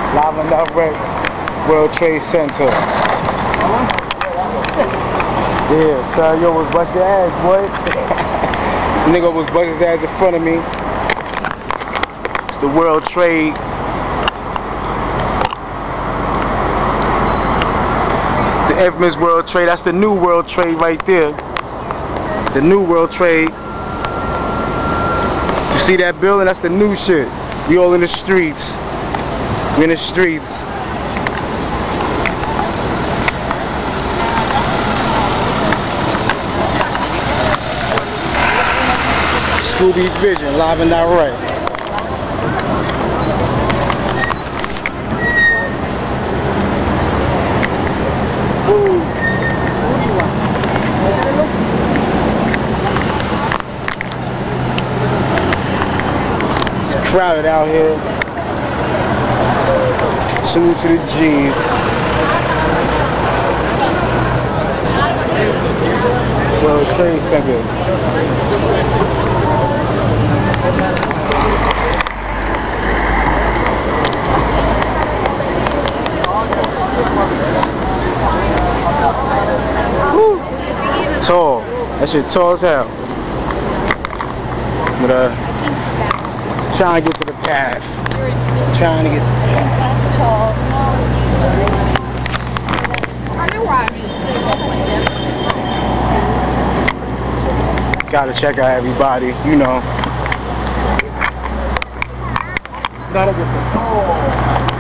Live and direct, World Trade Center. Yeah, son, yo was busted ass, boy. Nigga was busted ass in front of me. It's the World Trade. The infamous World Trade. That's the new World Trade right there. The new World Trade. You see that building? That's the new shit. We all in the streets. We in the streets. Scooby Vision, live and direct. It's crowded out here. Salute to the G's. World Trade Center. Tall. That shit tall as hell. But trying to get to the path. Trying to get to the path. Gotta check out everybody, you know. Gotta get the tall.